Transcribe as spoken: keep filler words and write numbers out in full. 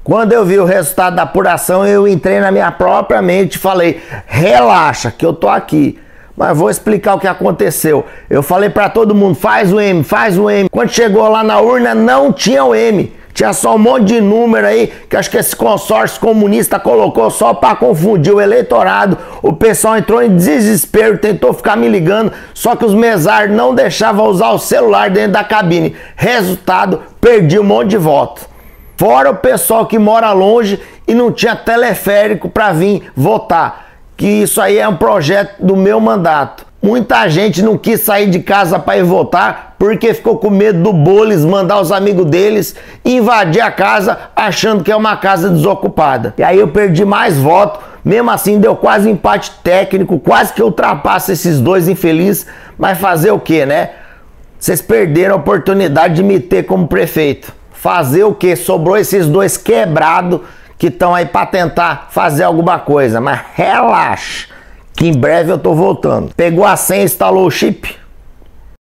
Quando eu vi o resultado da apuração, eu entrei na minha própria mente e falei, relaxa que eu tô aqui. Mas vou explicar o que aconteceu. Eu falei pra todo mundo, faz o M, faz o M. Quando chegou lá na urna, não tinha o M. Tinha só um monte de número aí, que acho que esse consórcio comunista colocou só pra confundir o eleitorado. O pessoal entrou em desespero, tentou ficar me ligando, só que os mesários não deixavam usar o celular dentro da cabine. Resultado, perdi um monte de voto. Fora o pessoal que mora longe e não tinha teleférico pra vir votar. Que isso aí é um projeto do meu mandato. Muita gente não quis sair de casa para ir votar porque ficou com medo do Boles mandar os amigos deles invadir a casa achando que é uma casa desocupada. E aí eu perdi mais votos, mesmo assim deu quase empate técnico, quase que eu ultrapasso esses dois infelizes, mas fazer o que, né? Vocês perderam a oportunidade de me ter como prefeito. Fazer o que? Sobrou esses dois quebrados que estão aí para tentar fazer alguma coisa, mas relaxa, que em breve eu tô voltando. Pegou a senha, instalou o chip?